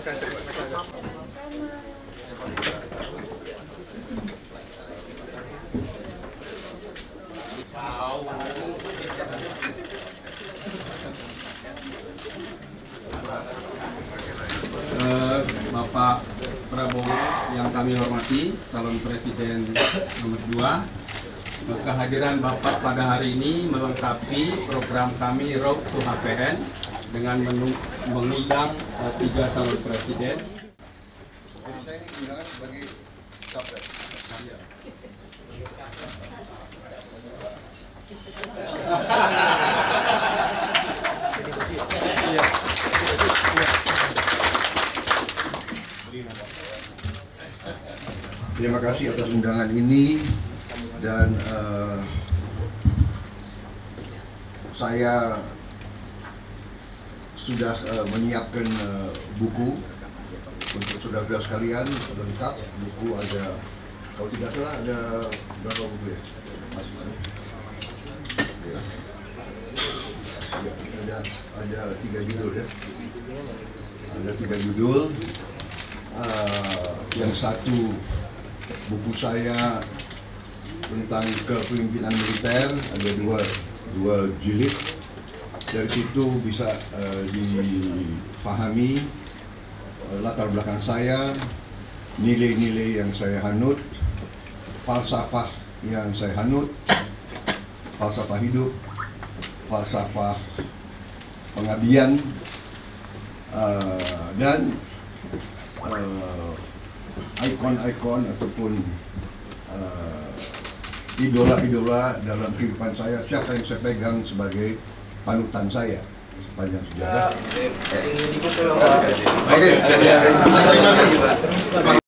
Bapak Prabowo yang kami hormati, calon presiden nomor 2, kehadiran Bapak pada hari ini melengkapi program kami Road to Happiness dengan mengundang 3 calon presiden. Jadi saya ini undangan sebagai capres. Terima kasih atas undangan ini dan saya sudah menyiapkan buku untuk saudara-saudara sekalian, lengkap. Buku ada, kalau tidak salah ada berapa buku ya? Ya, ada 3 judul ya. Ada 3 judul. Yang satu buku saya tentang kepemimpinan militer, ada dua jilid. Dari situ bisa dipahami latar belakang saya, nilai-nilai yang saya hanut, falsafah yang saya hanut, falsafah hidup, falsafah pengabdian, dan ikon-ikon ataupun idola-idola dalam kehidupan saya, siapa yang saya pegang sebagai panutan saya sepanjang sejarah. Oke.